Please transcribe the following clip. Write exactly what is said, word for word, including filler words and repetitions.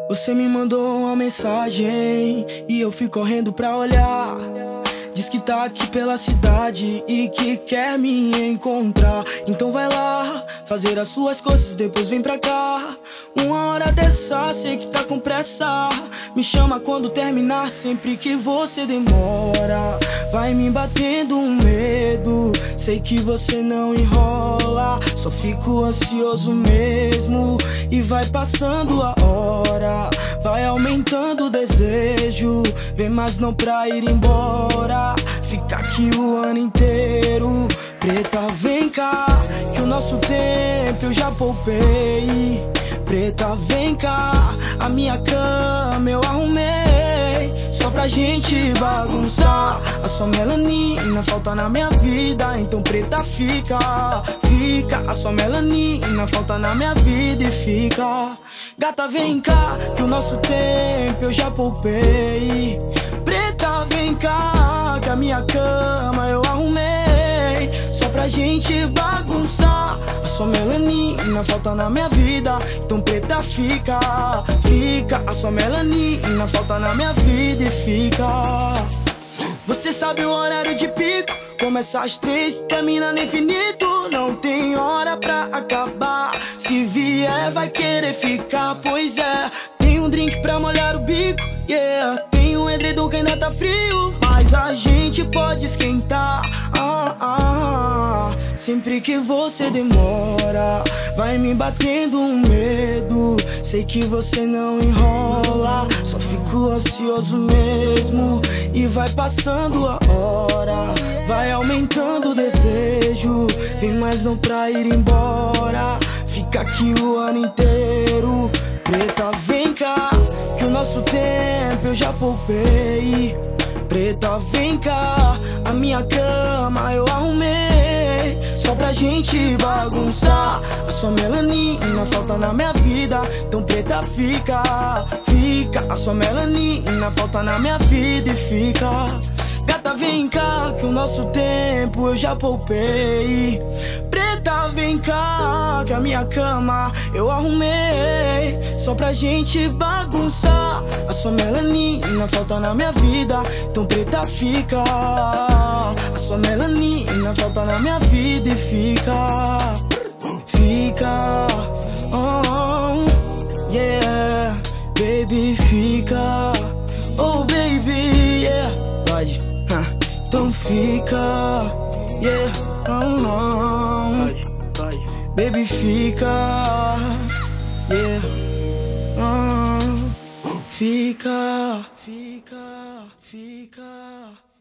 Você me mandou uma mensagem e eu fui correndo pra olhar. Diz que tá aqui pela cidade e que quer me encontrar. Então vai lá, fazer as suas coisas, depois vem pra cá. Uma hora dessa, sei que tá com pressa. Me chama quando terminar, sempre que você demora. Vai me batendo um medo, sei que você não enrola. Só fico ansioso mesmo e vai passando a hora. Vai aumentando o desejo, vem mais não pra ir embora. Fica aqui o ano inteiro. Preta, vem cá, que o nosso tempo eu já poupei. Preta, vem cá, a minha cama eu arrumei só pra gente bagunçar. A sua melanina falta na minha vida, então preta, fica, fica. A sua melanina falta na minha vida e fica. Gata, vem cá, que o nosso tempo eu já poupei. Preta, vem cá, que a minha cama eu arrumei só pra gente bagunçar. A sua melanina falta na minha vida, então preta, fica, fica. A sua melanina falta na minha vida e fica. Você sabe o horário de pico, começa às três, termina no infinito. Não tem hora pra acabar, se vier vai querer ficar. Pois é, tem um drink pra molhar o bico, yeah. Tem um edredom que ainda tá frio, mas a gente pode esquentar, ah, ah. Sempre que você demora, vai me batendo um medo. Sei que você não enrola, só fico ansioso mesmo e vai passando a hora. Vai aumentando o desejo, vem mais não pra ir embora. Fica aqui o ano inteiro. Preta, vem cá, que o nosso tempo eu já poupei. Preta, vem cá, a minha cama eu arrumei só pra gente bagunçar. A sua melanina falta na minha vida, então preta, fica, fica. A sua melanina falta na minha vida e fica. Gata, vem cá, que o nosso tempo eu já poupei. Preta, vem cá, que a minha cama eu arrumei só pra gente bagunçar. A sua melanina falta na minha vida, então preta, fica. A sua melanina falta na minha vida e fica. Fica, oh, yeah. Baby, fica, oh baby, yeah. Pode, huh. Então fica, yeah, oh, oh. Baby, fica, yeah, oh. Fica, fica, fica.